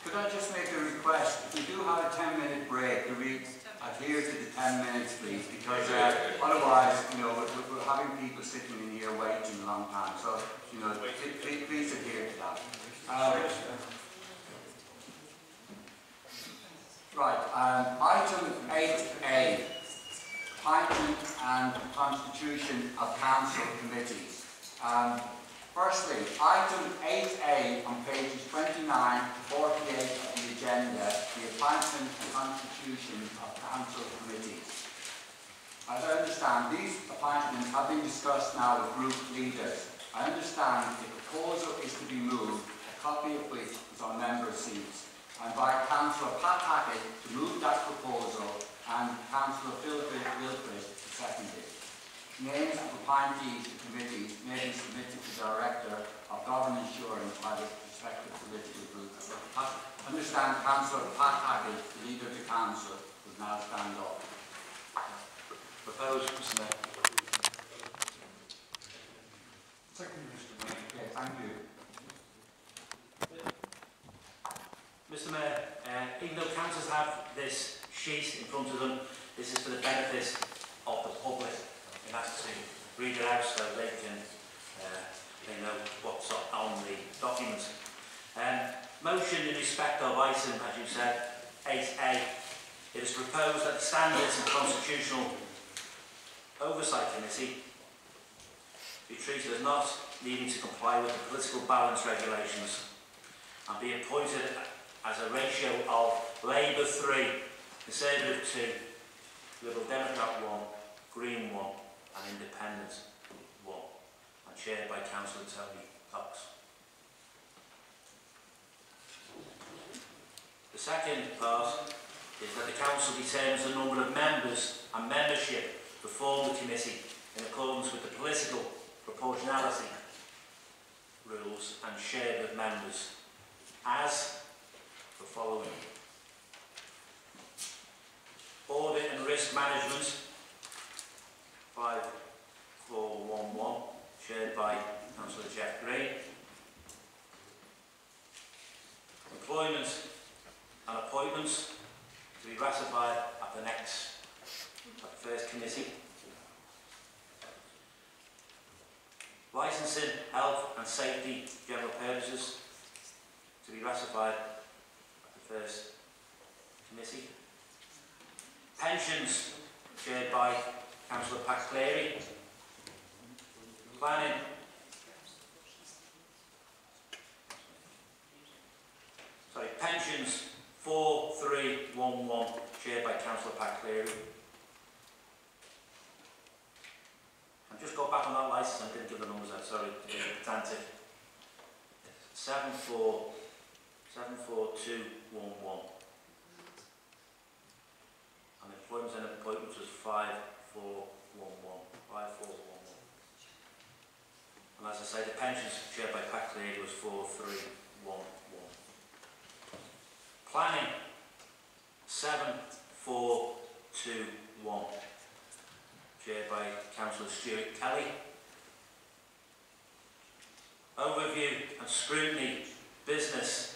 Could I just make a request? If we do have a 10-minute break, do we adhere to the 10 minutes, please? Because otherwise, you know, we're having people sitting in here waiting a long time. So, you know, please adhere to that. Right, item 8A, appointment and constitution of council committees. Firstly, item 8A on pages 29 to 48 of the agenda, the appointment and constitution of council committees. As I understand, these appointments have been discussed now with group leaders. I understand the proposal is to be moved, a copy of which is on member seats. I invite Councillor Pat Hackett to move that proposal and Councillor Philip Wilfrid to second it. Names of appointees to committees may be submitted to the Director of Government Assurance by the respective political group. I understand Councillor Pat Hackett, the Leader of the Council, will now stand up. Proposed, Mr. Mayor. Second, Mr. Mayor. Okay, thank you. Mr. Mayor, even though councillors have this sheet in front of them, this is for the benefit of the public. And that's to read it out so they know what's on the document. Motion in respect of item, as you said, 8A. It is proposed that the Standards and Constitutional Oversight Committee be treated as not needing to comply with the political balance regulations and be appointed as a ratio of Labour 3, Conservative 2, Liberal Democrat 1, Green 1 and Independent 1, and chaired by Councillor Tony Cox. The second part is that the Council determines the number of members and membership to form the committee in accordance with the political proportionality rules and share of members as the following. Audit and Risk Management 5411, chaired by Councillor Jeff Green. Employment and Appointments to be ratified at the first committee. Licensing, Health and Safety General Purposes to be ratified at the first committee. Pensions, chaired by Councillor Pat Cleary. Planning. Pensions 4311, chaired by Councillor Pat Cleary. I've just got back on that licence, I didn't give the numbers out, sorry, to be pedantic. 74211. And employment and appointments was 5411. And as I say, the pensions chaired by Pat Cleary was 4311. Planning 7421, chaired by Councillor Stuart Kelly. Overview and Scrutiny Business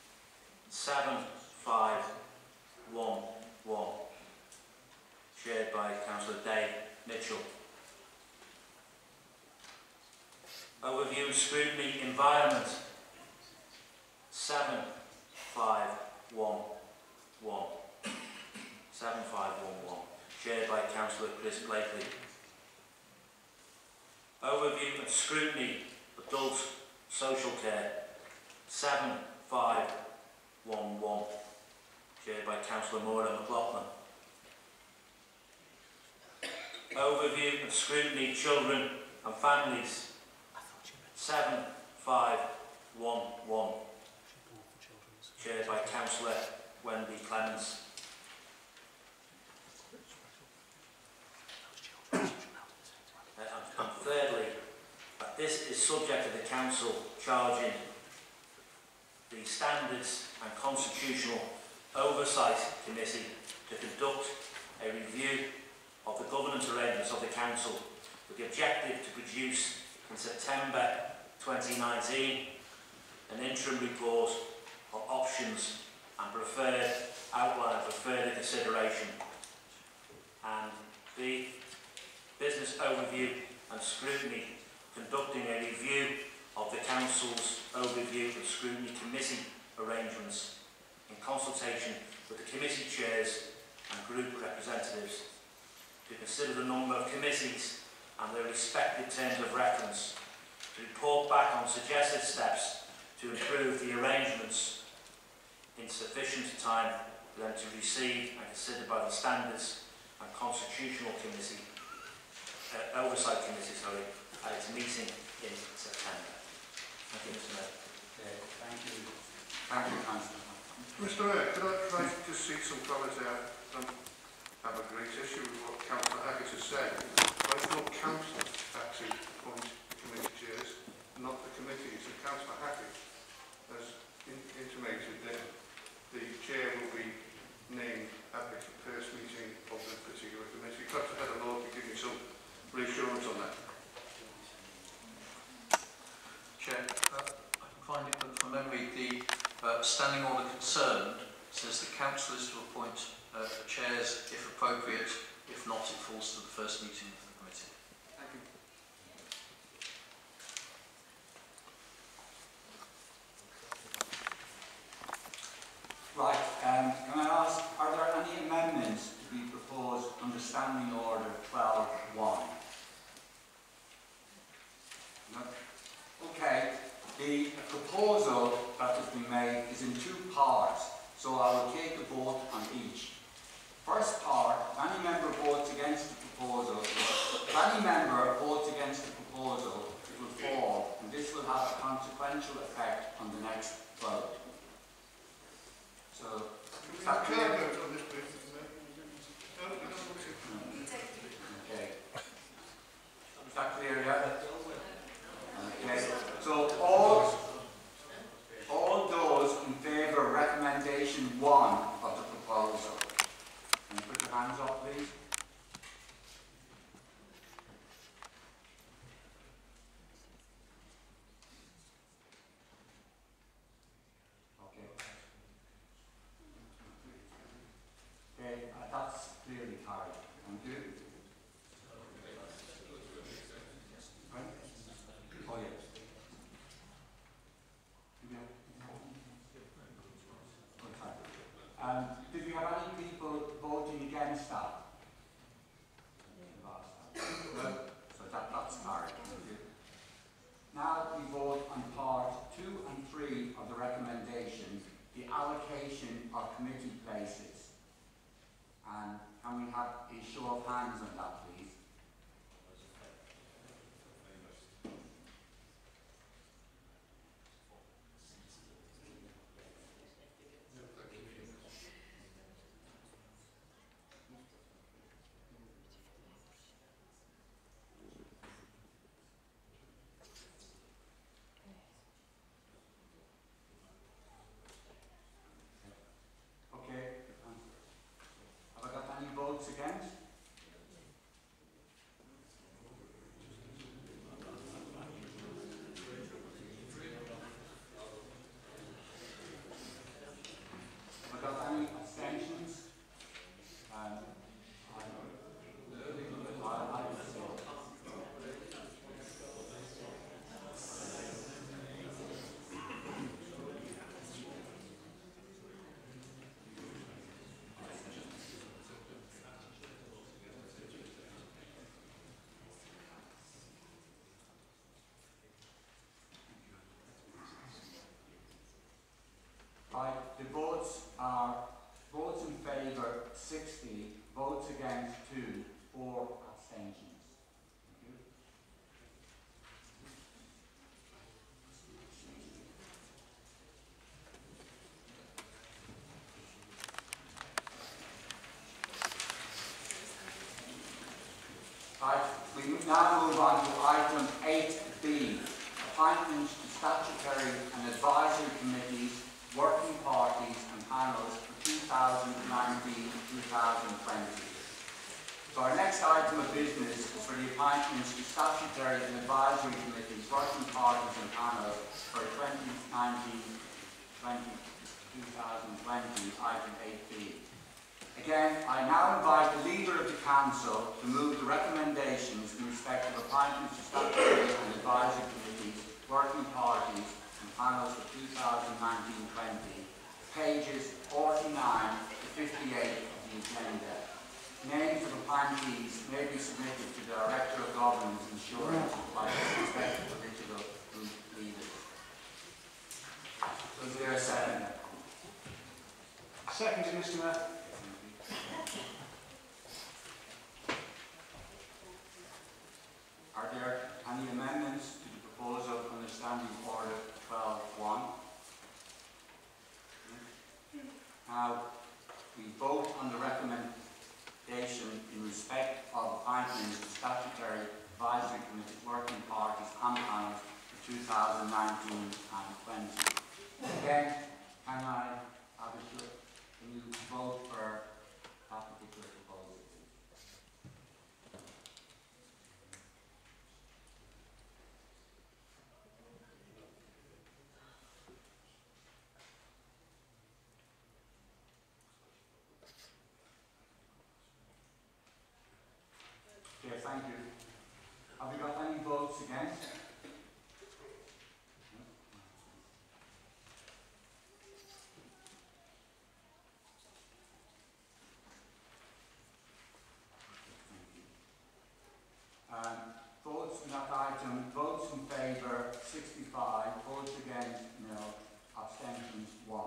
7511, chaired by Councillor Dave Mitchell. Overview and Scrutiny Environment 7511, chaired by Councillor Chris Blakely. Overview and Scrutiny Adult Social Care 7511, chaired by Councillor Maura McLaughlin. Overview and Scrutiny Children and Families 7511, chaired by Councillor Wendy Clements. And thirdly, that this is subject to the Council charging the Standards and Constitutional Oversight Committee to conduct a review of the governance arrangements of the Council with the objective to produce in September 2019 an interim report of options and preferred outline for further consideration. And the business overview and scrutiny, conducting a review of the Council's overview and scrutiny committee arrangements in consultation with the committee chairs and group representatives, to consider the number of committees and their respective terms of reference, to report back on suggested steps to improve the arrangements in sufficient time for them to receive and considered by the Standards and Constitutional Committee, Oversight Committee, at its meeting in September. Thank you, Mr. Mayor. Thank you. Thank you, Councillor. Mr. Mayor, could I just seek some clarity? I don't have a great issue with what Councillor Haggett has said. I thought Council actually appoint the committee chairs, not the committees. And Councillor Haggett has intimated that the chair will be named at the first meeting of the particular committee. Perhaps the head of law could give me some reassurance on that. Chair, I can find it, but from memory, the standing order concerned says the council is to appoint the chairs if appropriate. If not, it falls to the first meeting of the committee. Thank you. Right, can I ask, are there any amendments to be proposed under Standing Order 12.1? No? Okay, the proposal that has been made is in two parts, so I will take a vote on each. First part, if any member votes against the proposal, if any member votes against the proposal, it will fall, and this will have a consequential effect on the next vote. So, is that clear? Okay. Is that clear, yeah? Okay. So all those in favour of recommendation 1 of the proposal, can you put your hands up, please? Okay. Okay, that's clearly carried. Thank you. Right? Oh, yeah. Did we have any people voting against that? No? So that's carried. Now we vote on part 2 and 3 of the recommendation, the allocation of committee places. And can we have a show of hands on that, please? Against? Have I got any abstentions? Right, the votes are votes in favour 60, votes against 2, 4 abstentions. Thank you. Right, we now move on to item 8B, appointments to statutory and advisory committees, working parties and panels for 2019-2020. So our next item of business is for the appointments to statutory and advisory committees, working parties and panels for 2019-2020. 2020, item 8B. Again, I now invite the Leader of the Council to move the recommendations in respect of appointments to statutory and advisory committees, working parties and panels for 2019-20, pages 49 to 58 of the agenda. Names of appointees may be submitted to the Director of Governance and Assurance by the respective political group leaders. So is there a second? Seconded, Mr. Mayor. Are there any amendments to the proposal under Standing Order 12.1? Now, we vote on the recommendation in respect of appointments to statutory advisory committees, working parties and panels for 2019 and 20. Again, can I have a look? Can you vote for that particular proposal? Okay, thank you. Have we got any votes against? Votes on that item, votes in favour 65, votes against nil, abstentions 1.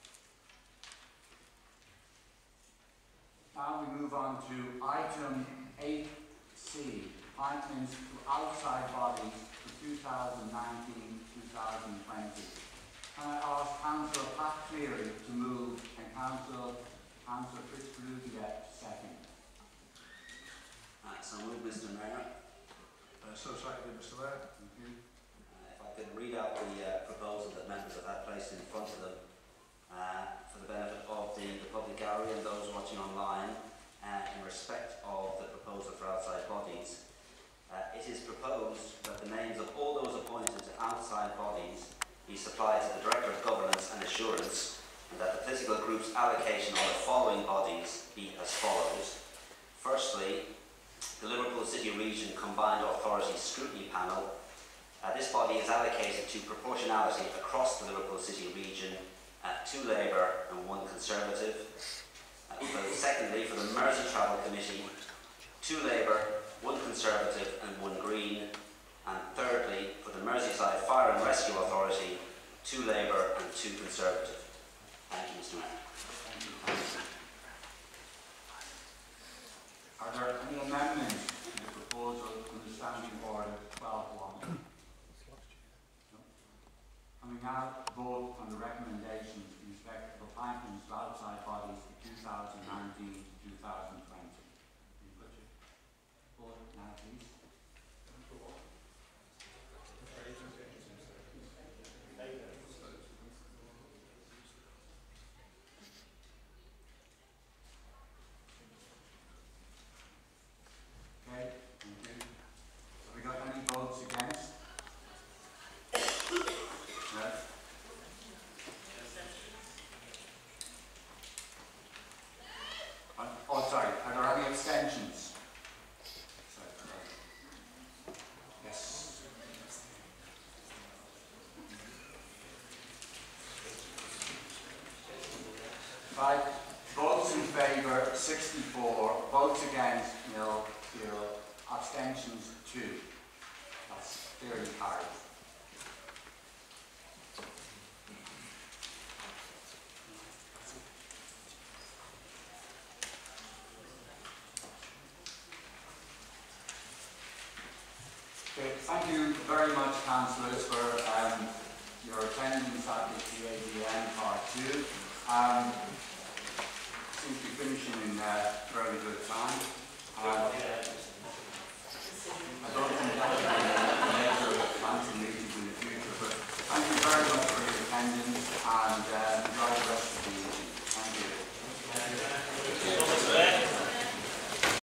Now we move on to item 8C, appointments to outside bodies for 2019-2020. Can I ask Councillor Pat Cleary to move and Councillor Chris Perugia to second? So move, Mr. Mayor. So seconded, Mr. Mayor. Thank you. If I could read out the proposal that members have had placed in front of them for the benefit of the public gallery and those watching online in respect of the proposal for outside bodies. It is proposed that the names of all those appointed to outside bodies be supplied to the Director of Governance and Assurance, and that the political group's allocation of the following bodies be as follows. Firstly, the Liverpool City Region Combined Authority Scrutiny Panel. This body is allocated to proportionality across the Liverpool City Region, 2 Labour and 1 Conservative. Secondly, for the Mersey Travel Committee, 2 Labour, 1 Conservative and 1 Green. And thirdly, for the Merseyside Fire and Rescue Authority, 2 Labour and 2 Conservative. Thank you, Mr. Mayor. Thank you. Are there any amendments to the proposal under Standing Order 12.1? No. And we now vote on the recommendations in respect of appointments to outside bodies for 2019 to 2020. Can you put your vote now, please? Okay, thank you. Have we got any votes against? No? Oh, sorry, are there any abstentions? Sorry. Yes. Right, votes in favour 64, votes against nil, 0, abstentions 2. That's clearly carried. Okay, thank you very much, councillors, for your attendance at the AGM Part 2. Seems to be finishing in fairly good time.